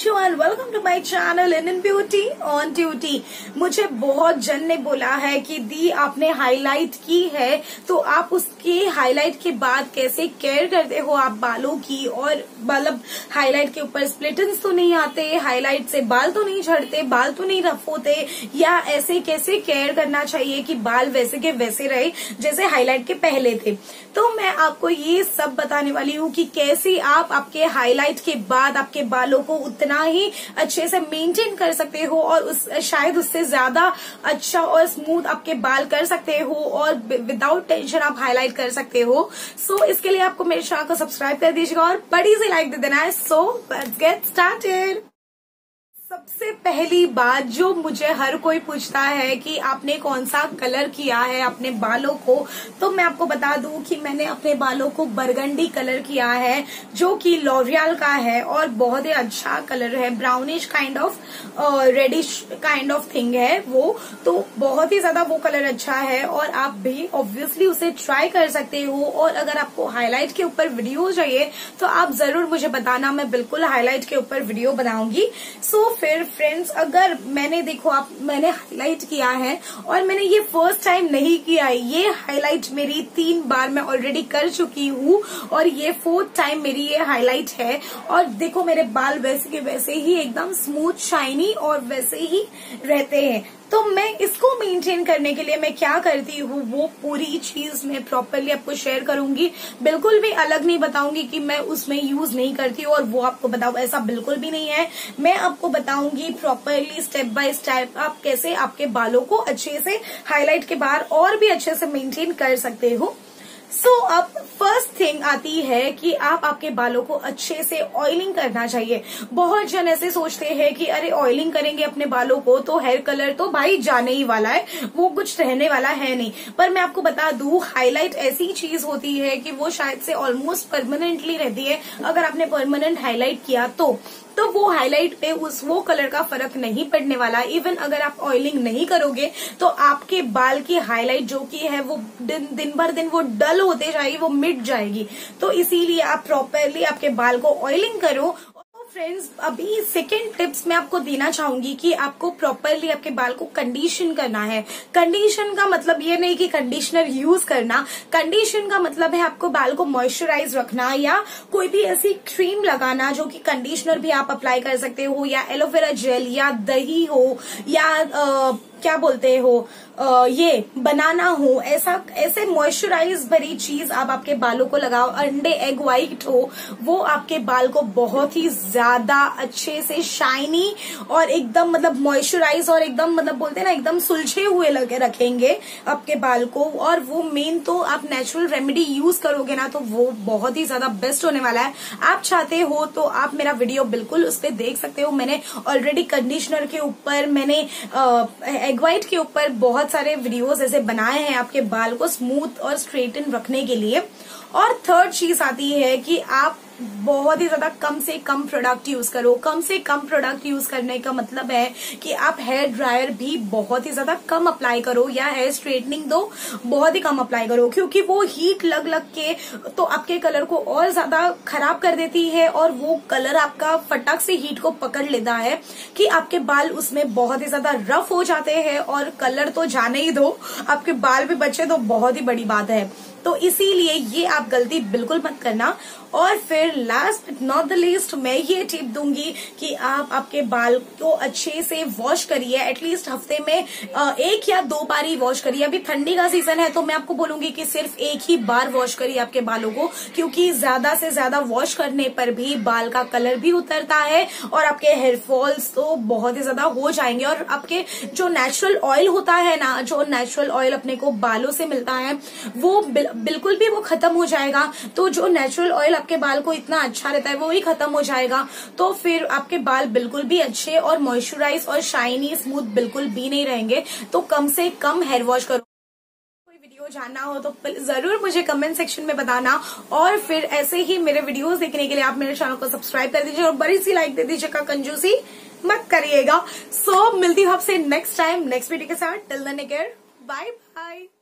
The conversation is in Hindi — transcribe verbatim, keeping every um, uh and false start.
Show and welcome to my channel Indian beauty on duty. मुझे बहुत जन ने बोला है कि दी आपने हाईलाइट की है तो आप उसके हाईलाइट के बाद कैसे केयर करते हो आप बालों की, और मतलब हाईलाइट के ऊपर स्प्लिटन्स तो नहीं आते, हाईलाइट से बाल तो नहीं झड़ते, बाल तो नहीं रफ होते, या ऐसे कैसे केयर करना चाहिए कि बाल वैसे के वैसे रहे जैसे हाईलाइट के पहले थे। तो मैं आपको ये सब बताने वाली हूँ कि कैसे आप आपके हाईलाइट के बाद आपके बालों को उतना ही अच्छे से मेंटेन कर सकते हो और उस शायद उससे ज्यादा अच्छा और स्मूथ आपके बाल कर सकते हो और विदाउट टेंशन आप हाईलाइट कर सकते हो। सो so, इसके लिए आपको मेरे चैनल को सब्सक्राइब कर दीजिएगा और बड़ी सी लाइक दे देना है। So let's get started. सबसे पहली बात जो मुझे हर कोई पूछता है कि आपने कौन सा कलर किया है अपने बालों को, तो मैं आपको बता दूं कि मैंने अपने बालों को बरगंडी कलर किया है जो कि लॉरियल का है और बहुत ही अच्छा कलर है, brownish kind of reddish kind of thing है वो, तो बहुत ही ज्यादा वो कलर अच्छा है और आप भी ऑब्वियसली उसे ट्राई कर सकते हो। और अगर आपको हाईलाइट के ऊपर वीडियो चाहिए तो आप जरूर मुझे बताना, मैं बिल्कुल हाईलाइट के ऊपर वीडियो बनाऊंगी। सो so, फिर फ्रेंड्स, अगर मैंने देखो आप मैंने हाईलाइट किया है और मैंने ये फर्स्ट टाइम नहीं किया है, ये हाईलाइट मेरी तीन बार मैं ऑलरेडी कर चुकी हूँ और ये फोर्थ टाइम मेरी ये हाईलाइट है। और देखो मेरे बाल वैसे के वैसे ही एकदम स्मूथ शाइनी और वैसे ही रहते हैं। तो मैं इसको मेंटेन करने के लिए मैं क्या करती हूँ वो पूरी चीज मैं प्रॉपरली आपको शेयर करूंगी, बिल्कुल भी अलग नहीं बताऊंगी कि मैं उसमें यूज नहीं करती हूँ और वो आपको बताऊं, ऐसा बिल्कुल भी नहीं है। मैं आपको बताऊंगी प्रॉपरली स्टेप बाय स्टेप आप कैसे आपके बालों को अच्छे से हाईलाइट के बाद और भी अच्छे से मेंटेन कर सकते हो। सो so, अब फर्स्ट थिंग आती है कि आप आपके बालों को अच्छे से ऑयलिंग करना चाहिए। बहुत जन ऐसे सोचते हैं कि अरे ऑयलिंग करेंगे अपने बालों को तो हेयर कलर तो भाई जाने ही वाला है, वो कुछ रहने वाला है नहीं। पर मैं आपको बता दूं हाईलाइट ऐसी चीज होती है कि वो शायद से ऑलमोस्ट परमानेंटली रहती है। अगर आपने परमानेंट हाईलाइट किया तो तो वो हाईलाइट पे उस वो कलर का फर्क नहीं पड़ने वाला। इवन अगर आप ऑयलिंग नहीं करोगे तो आपके बाल की हाईलाइट जो की है वो दिन दिन भर दिन वो डल होते जाएगी, वो मिट जाएगी। तो इसीलिए आप प्रॉपरली आपके बाल को ऑयलिंग करो। फ्रेंड्स, अभी सेकेंड टिप्स मैं आपको देना चाहूंगी कि आपको प्रॉपरली आपके बाल को कंडीशन करना है। कंडीशन का मतलब ये नहीं कि कंडीशनर यूज करना, कंडीशन का मतलब है आपको बाल को मॉइस्चराइज रखना या कोई भी ऐसी क्रीम लगाना जो कि कंडीशनर भी आप अप्लाई कर सकते हो, या एलोवेरा जेल या दही हो या आ, क्या बोलते हो आ, ये बनाना हो, ऐसा ऐसे मॉइस्चराइज भरी चीज आप आपके बालों को लगाओ। अंडे एग व्हाइट हो, वो आपके बाल को बहुत ही ज्यादा अच्छे से शाइनी और एकदम मतलब मॉइस्चराइज और एकदम मतलब बोलते हैं ना एकदम सुलझे हुए लगे रखेंगे आपके बाल को। और वो मेन तो आप नेचुरल रेमेडी यूज करोगे ना तो वो बहुत ही ज्यादा बेस्ट होने वाला है। आप चाहते हो तो आप मेरा वीडियो बिल्कुल उस पर देख सकते हो। मैंने ऑलरेडी कंडीशनर के ऊपर, मैंने एग व्हाइट के ऊपर बहुत सारे वीडियोस ऐसे बनाए हैं आपके बाल को स्मूथ और स्ट्रेटन रखने के लिए। और थर्ड चीज आती है कि आप बहुत ही ज्यादा कम से कम प्रोडक्ट यूज करो। कम से कम प्रोडक्ट यूज करने का मतलब है कि आप हेयर ड्रायर भी बहुत ही ज्यादा कम अप्लाई करो या हेयर स्ट्रेटनिंग दो बहुत ही कम अप्लाई करो, क्योंकि वो हीट लग लग के तो आपके कलर को और ज्यादा खराब कर देती है और वो कलर आपका फटक से हीट को पकड़ लेता है कि आपके बाल उसमें बहुत ही ज्यादा रफ हो जाते हैं और कलर तो जाने ही दो, आपके बाल भी बचे तो बहुत ही बड़ी बात है। तो इसीलिए ये आप गलती बिल्कुल मत करना। और फिर last but not the least मैं ये टिप दूंगी कि आप आपके बाल को अच्छे से वॉश करिए, एटलीस्ट हफ्ते में एक या दो बार ही वॉश करिए। अभी ठंडी का सीजन है तो मैं आपको बोलूंगी कि सिर्फ एक ही बार वॉश करिए आपके बालों को, क्योंकि ज्यादा से ज्यादा वॉश करने पर भी बाल का कलर भी उतरता है और आपके हेयर फॉल्स तो बहुत ही ज्यादा हो जाएंगे। और आपके जो नेचुरल ऑयल होता है ना, जो नेचुरल ऑयल अपने को बालों से मिलता है वो बिल, बिल्कुल भी वो खत्म हो जाएगा। तो जो नेचुरल ऑयल आपके बाल को इतना अच्छा रहता है वो ही खत्म हो जाएगा, तो फिर आपके बाल बिल्कुल भी अच्छे और मॉइस्चराइज और शाइनी स्मूथ बिल्कुल भी नहीं रहेंगे। तो कम से कम हेयर वॉश करो। कोई वीडियो जानना हो तो जरूर मुझे कमेंट सेक्शन में बताना। और फिर ऐसे ही मेरे वीडियोस देखने के लिए आप मेरे चैनल को सब्सक्राइब कर दीजिए और बड़ी सी लाइक दे दीजिएगा, कंजूसी मत करिएगा। सो so, मिलती हूँ आपसे नेक्स्ट टाइम नेक्स्ट वीडियो के साथ। Till then take care, bye bye.